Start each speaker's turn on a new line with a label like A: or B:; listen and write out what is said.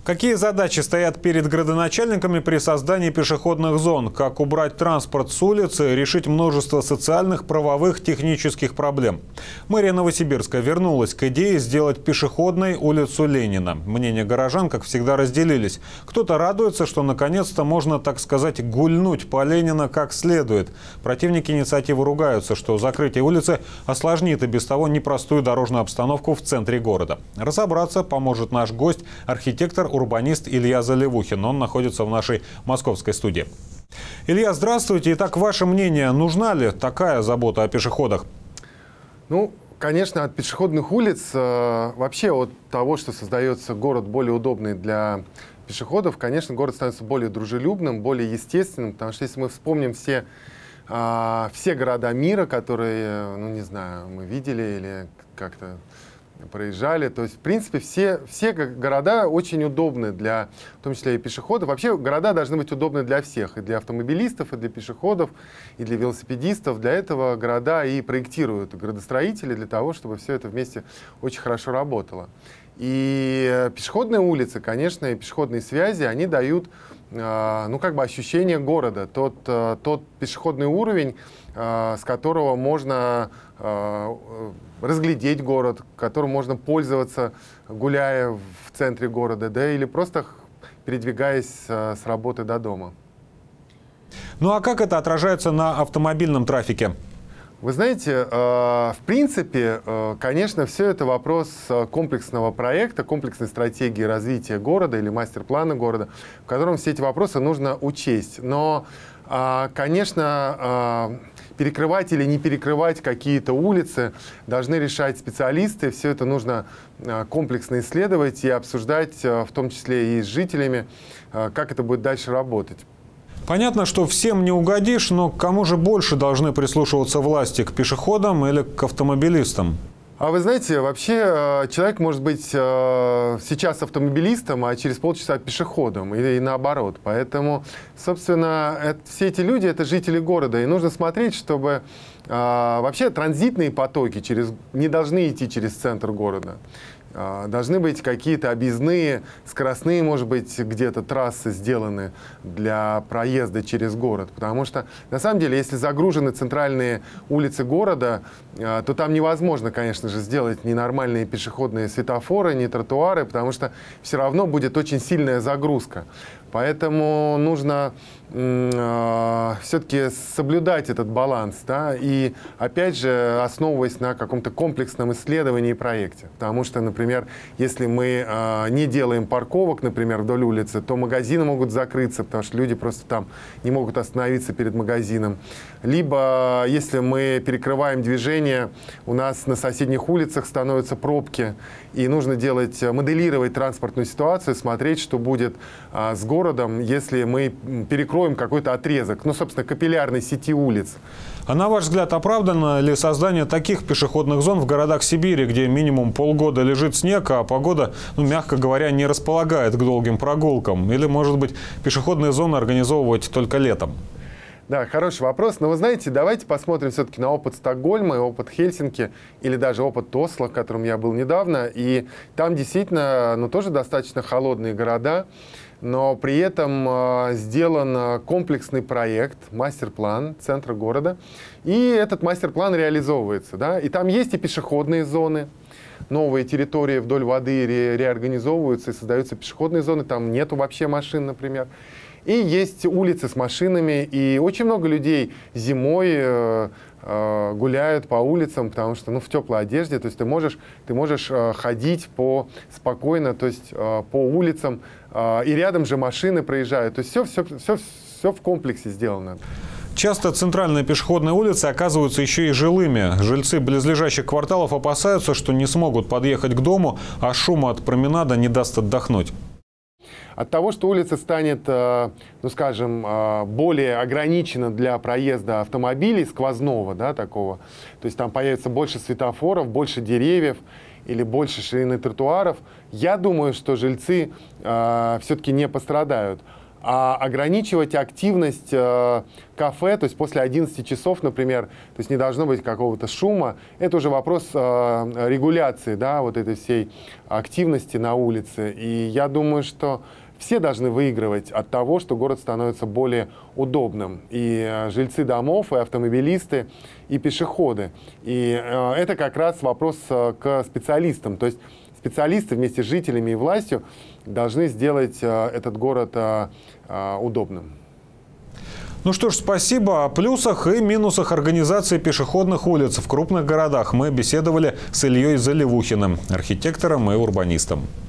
A: Какие задачи стоят перед градоначальниками при создании пешеходных зон? Как убрать транспорт с улицы, решить множество социальных, правовых, технических проблем? Мэрия Новосибирска вернулась к идее сделать пешеходной улицу Ленина. Мнения горожан, как всегда, разделились. Кто-то радуется, что наконец-то можно, так сказать, гульнуть по Ленина как следует. Противники инициативы ругаются, что закрытие улицы осложнит и без того непростую дорожную обстановку в центре города. Разобраться поможет наш гость, архитектор, урбанист Илья Заливухин. Он находится в нашей московской студии. Илья, здравствуйте. Итак, ваше мнение, нужна ли такая забота о пешеходах?
B: Ну, конечно, от пешеходных улиц, вообще от того, что создается город более удобный для пешеходов, конечно, город становится более дружелюбным, более естественным, потому что если мы вспомним все города мира, которые, ну, не знаю, мы видели или как-то проезжали. То есть, в принципе, все города очень удобны для, в том числе и пешеходов. Вообще, города должны быть удобны для всех. И для автомобилистов, и для пешеходов, и для велосипедистов. Для этого города и проектируют градостроители, для того, чтобы все это вместе очень хорошо работало. И пешеходные улицы, конечно, и пешеходные связи, они дают, ну, как бы ощущение города. Тот пешеходный уровень, с которого можно разглядеть город, которым можно пользоваться, гуляя в центре города, да, или просто передвигаясь с работы до дома.
A: Ну а как это отражается на автомобильном трафике?
B: Вы знаете, в принципе, конечно, все это вопрос комплексного проекта, комплексной стратегии развития города или мастер-плана города, в котором все эти вопросы нужно учесть. Но, конечно, перекрывать или не перекрывать какие-то улицы должны решать специалисты. Все это нужно комплексно исследовать и обсуждать, в том числе и с жителями, как это будет дальше работать.
A: Понятно, что всем не угодишь, но к кому же больше должны прислушиваться власти, к пешеходам или к автомобилистам?
B: А вы знаете, вообще человек может быть сейчас автомобилистом, а через полчаса пешеходом, и наоборот. Поэтому, собственно, все эти люди — это жители города, и нужно смотреть, чтобы вообще транзитные потоки не должны идти через центр города. Должны быть какие-то объездные, скоростные, может быть, где-то трассы сделаны для проезда через город. Потому что, на самом деле, если загружены центральные улицы города, то там невозможно, конечно же, сделать ни нормальные пешеходные светофоры, ни тротуары, потому что все равно будет очень сильная загрузка. Поэтому нужно все-таки соблюдать этот баланс, да, и, опять же, основываясь на каком-то комплексном исследовании и проекте. Потому что, например, если мы не делаем парковок, например, вдоль улицы, то магазины могут закрыться, потому что люди просто там не могут остановиться перед магазином. Либо, если мы перекрываем движение, у нас на соседних улицах становятся пробки, и нужно моделировать транспортную ситуацию, смотреть, что будет с городом, если мы перекроем какой-то отрезок, ну, собственно, капиллярной сети улиц.
A: А на ваш взгляд, оправдано ли создание таких пешеходных зон в городах Сибири, где минимум полгода лежит снег, а погода, ну, мягко говоря, не располагает к долгим прогулкам? Или, может быть, пешеходные зоны организовывать только летом?
B: Да, хороший вопрос. Но вы знаете, давайте посмотрим все-таки на опыт Стокгольма, опыт Хельсинки или даже опыт Осло, в котором я был недавно. И там действительно, ну, тоже достаточно холодные города, но при этом сделан комплексный проект, мастер-план центра города. И этот мастер-план реализовывается. Да? И там есть и пешеходные зоны. Новые территории вдоль воды реорганизовываются и создаются пешеходные зоны. Там нету вообще машин, например. И есть улицы с машинами, и очень много людей зимой гуляют по улицам, потому что, ну, в теплой одежде, то есть ты можешь ходить спокойно, то есть по улицам, и рядом же машины проезжают, то есть все в комплексе сделано.
A: Часто центральные пешеходные улицы оказываются еще и жилыми. Жильцы близлежащих кварталов опасаются, что не смогут подъехать к дому, а шума от променада не даст отдохнуть.
B: От того, что улица станет, ну, скажем, более ограничена для проезда автомобилей сквозного, да, такого, то есть там появится больше светофоров, больше деревьев или больше ширины тротуаров, я думаю, что жильцы все-таки не пострадают. А ограничивать активность кафе, то есть после 11 часов, например, то есть не должно быть какого-то шума, это уже вопрос регуляции, да, вот этой всей активности на улице. И я думаю, что все должны выигрывать от того, что город становится более удобным. И жильцы домов, и автомобилисты, и пешеходы. И это как раз вопрос к специалистам. То есть специалисты вместе с жителями и властью должны сделать этот город удобным.
A: Ну что ж, спасибо. О плюсах и минусах организации пешеходных улиц в крупных городах мы беседовали с Ильей Заливухиным, архитектором и урбанистом.